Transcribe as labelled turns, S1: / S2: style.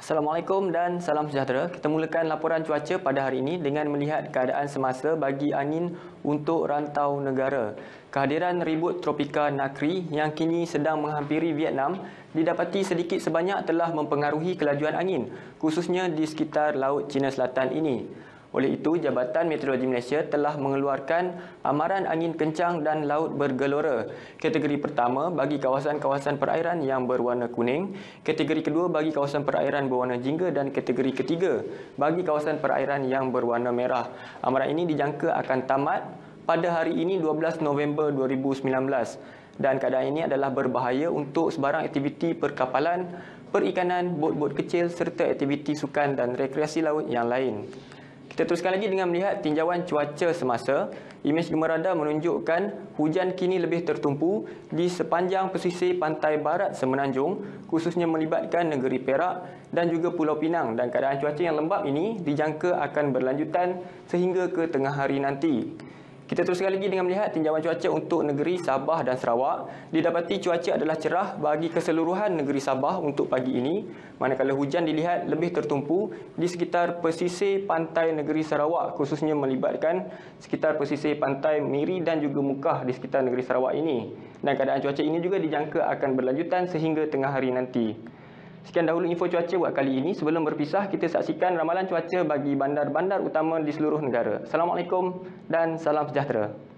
S1: Assalamualaikum dan salam sejahtera. Kita mulakan laporan cuaca pada hari ini dengan melihat keadaan semasa bagi angin untuk rantau negara. Kehadiran ribut tropika Nakri yang kini sedang menghampiri Vietnam didapati sedikit sebanyak telah mempengaruhi kelajuan angin, khususnya di sekitar Laut Cina Selatan ini. Oleh itu, Jabatan Meteorologi Malaysia telah mengeluarkan amaran angin kencang dan laut bergelora. Kategori pertama bagi kawasan-kawasan perairan yang berwarna kuning, kategori kedua bagi kawasan perairan berwarna jingga dan kategori ketiga bagi kawasan perairan yang berwarna merah. Amaran ini dijangka akan tamat pada hari ini 12 November 2019 dan keadaan ini adalah berbahaya untuk sebarang aktiviti perkapalan, perikanan, bot-bot kecil serta aktiviti sukan dan rekreasi laut yang lain. Kita teruskan lagi dengan melihat tinjauan cuaca semasa. Imej gemar radar menunjukkan hujan kini lebih tertumpu di sepanjang pesisir pantai barat Semenanjung, khususnya melibatkan negeri Perak dan juga Pulau Pinang, dan keadaan cuaca yang lembap ini dijangka akan berlanjutan sehingga ke tengah hari nanti. Kita teruskan lagi dengan melihat tinjauan cuaca untuk negeri Sabah dan Sarawak. Didapati cuaca adalah cerah bagi keseluruhan negeri Sabah untuk pagi ini, manakala hujan dilihat lebih tertumpu di sekitar pesisir pantai negeri Sarawak, khususnya melibatkan sekitar pesisir pantai Miri dan juga Mukah di sekitar negeri Sarawak ini. Dan keadaan cuaca ini juga dijangka akan berlanjutan sehingga tengah hari nanti. Sekian dahulu info cuaca buat kali ini. Sebelum berpisah, kita saksikan ramalan cuaca bagi bandar-bandar utama di seluruh negara. Assalamualaikum dan salam sejahtera.